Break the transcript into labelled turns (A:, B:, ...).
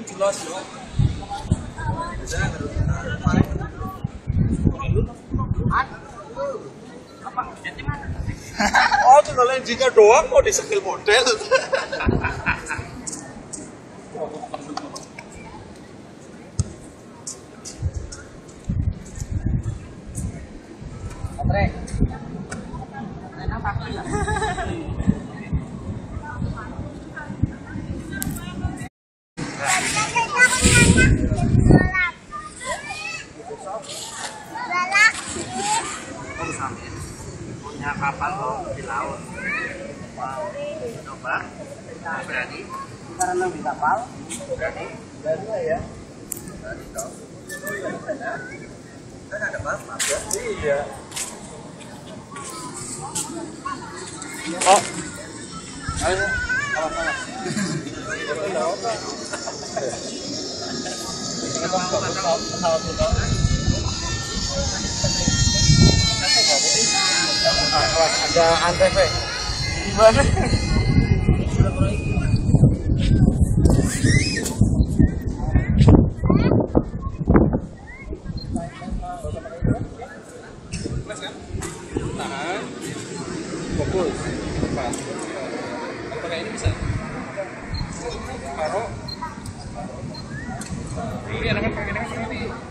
A: jelas ya. Oh, tuh landingnya doang mau di skill model.
B: Punya kapal loh di laut. Wow, coba berani kita renang di kapal. Berani ya. Berani dong. Kan ada bapak ya.
A: Iya. Oh. Ayo, salah. Ada antv. Gimana? Tahan. Fokus. Pas. Pakai ini bisa. Taruh. Ini enakan pakai ini.